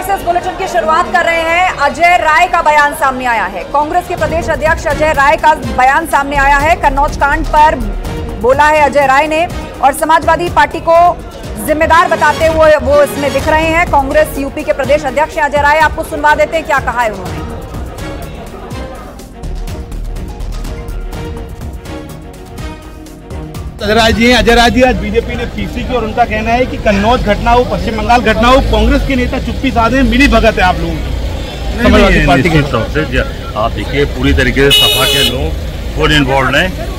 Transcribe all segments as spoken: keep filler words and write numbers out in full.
से इस बुलेटिन की शुरुआत कर रहे हैं। अजय राय का बयान सामने आया है। कांग्रेस के प्रदेश अध्यक्ष अजय राय का बयान सामने आया है। कन्नौज कांड पर बोला है अजय राय ने और समाजवादी पार्टी को जिम्मेदार बताते हुए वो इसमें दिख रहे हैं। कांग्रेस यूपी के प्रदेश अध्यक्ष अजय राय, आपको सुनवा देते हैं क्या कहा है उन्होंने। अजय राय जी हैं। अजय राय जी आज बीजेपी ने पीसी की और उनका कहना है कि कन्नौज घटना हो, पश्चिम बंगाल घटना हो, कांग्रेस के नेता चुप्पी साधे, मिली भगत है आप लोगों की समाजवादी पार्टी की तरफ से। आप देखिए पूरी तरीके से सपा के लोग फुल इन्वॉल्व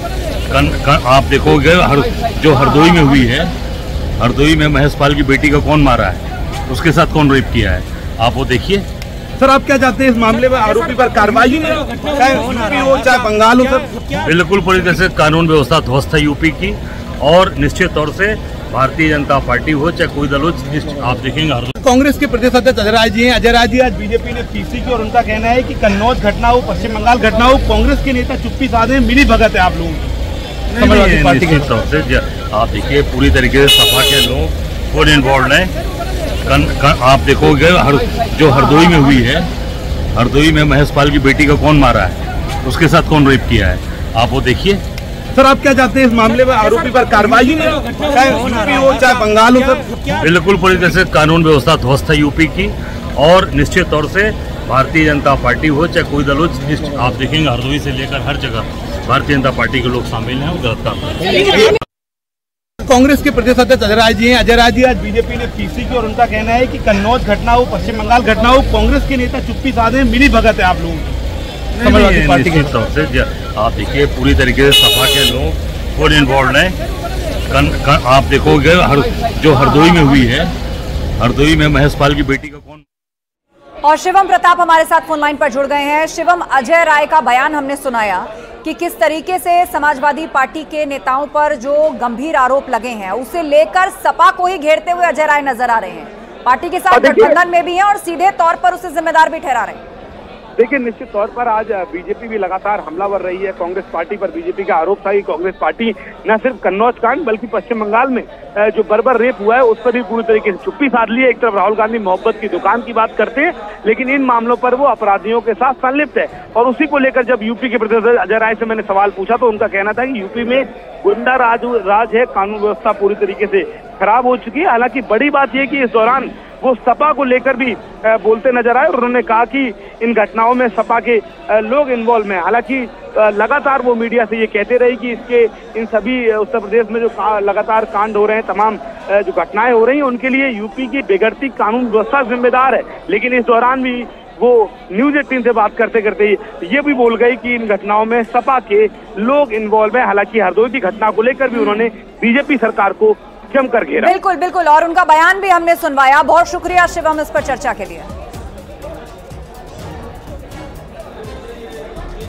हैं। आप देखोगे हर जो हरदोई में हुई है, हरदोई में महेश पाल की बेटी का कौन मारा है, उसके साथ कौन रेप किया है, आप वो देखिए। सर आप क्या चाहते हैं इस मामले में आरोपी पर कार्रवाई हो, चाहे यूपी हो चाहे बंगाल हो? सर बिल्कुल पूरी तरह से कानून व्यवस्था ध्वस्त है यूपी की, और निश्चित तौर से भारतीय जनता पार्टी हो चाहे कोई दल हो, आप देखेंगे। कांग्रेस के प्रदेश अध्यक्ष अजय राय जी हैं। अजय राय जी आज बीजेपी ने पीसी की और उनका कहना है कि कन्नौज घटना हो, पश्चिम बंगाल घटना हो, कांग्रेस के नेता चुप्पी साधे, मिली भगत है आप लोगों की समाजवादी पार्टी की तरफ से। आप देखिए पूरी तरीके से सपा के लोग फुल इन्वॉल्व हैं। आप देखोगे हर जो हरदोई में हुई है, हरदोई में महेश पाल की बेटी का कौन मारा है, उसके साथ कौन रेप किया है, आप वो देखिए। सर आप क्या चाहते हैं इस मामले में आरोपी पर कार्रवाई हो, चाहे यूपी हो चाहे बंगाल हो? सर बिल्कुल पूरी तरह से कानून व्यवस्था ध्वस्त है यूपी की, और निश्चित तौर से भारतीय जनता पार्टी हो चाहे कोई दल हो, आप देखेंगे हरदोई से लेकर हर जगह भारतीय जनता पार्टी के लोग शामिल हैं और गलत काम कर रहे हैं। कांग्रेस के प्रदेश अध्यक्ष अजय राय जी हैं। अजय राय जी आज बीजेपी ने पीसी की और उनका कहना है कि कन्नौज घटना हो, पश्चिम बंगाल घटना हो, कांग्रेस के नेता चुप्पी साधे, मिली भगत है आप लोगों की समाजवादी पार्टी की तरफ से। आप देखिए पूरी तरीके से सपा के लोग फुल इन्वॉल्व हैं। आप देखोगे हर जो हरदोई में हुई है, हरदोई में महेश पाल की बेटी का कौन। और शिवम प्रताप हमारे साथ फोन लाइन पर जुड़ गए हैं। शिवम, अजय राय का बयान हमने सुनाया कि किस तरीके से समाजवादी पार्टी के नेताओं पर जो गंभीर आरोप लगे हैं उसे लेकर सपा को ही घेरते हुए अजय राय नजर आ रहे हैं। पार्टी के साथ गठबंधन में भी हैं और सीधे तौर पर उसे जिम्मेदार भी ठहरा रहे हैं। देखिए निश्चित तौर पर आज बीजेपी भी लगातार हमलावर रही है। कांग्रेस पार्टी पर बीजेपी का आरोप था कि कांग्रेस पार्टी न सिर्फ कन्नौज कांड बल्कि पश्चिम बंगाल में जो बर्बर रेप हुआ है उस पर भी पूरी तरीके से चुप्पी साध ली है। एक तरफ राहुल गांधी मोहब्बत की दुकान की बात करते हैं, लेकिन इन मामलों पर वो अपराधियों के साथ संलिप्त है। और उसी को लेकर जब यूपी के प्रदेश अजय राय से मैंने सवाल पूछा तो उनका कहना था कि यूपी में गुंडा राज राज है, कानून व्यवस्था पूरी तरीके से खराब हो चुकी है। हालांकि बड़ी बात यह कि इस दौरान वो सपा को लेकर भी बोलते नजर आए और उन्होंने कहा कि इन घटनाओं में सपा के लोग इन्वॉल्व हैं। हालांकि लगातार वो मीडिया से ये कहते रहे कि इसके इन सभी उत्तर प्रदेश में जो लगातार कांड हो रहे हैं, तमाम जो घटनाएं हो रही हैं, उनके लिए यूपी की बिगड़ती कानून व्यवस्था जिम्मेदार है। लेकिन इस दौरान भी वो न्यूज एटीन से बात करते करते ये भी बोल गई कि इन घटनाओं में सपा के लोग इन्वॉल्व है। हालांकि हरदोई की घटना को लेकर भी उन्होंने बीजेपी सरकार को जमकर घेरा। बिल्कुल बिल्कुल, और उनका बयान भी हमने सुनवाया। बहुत शुक्रिया शिवम इस पर चर्चा के लिए।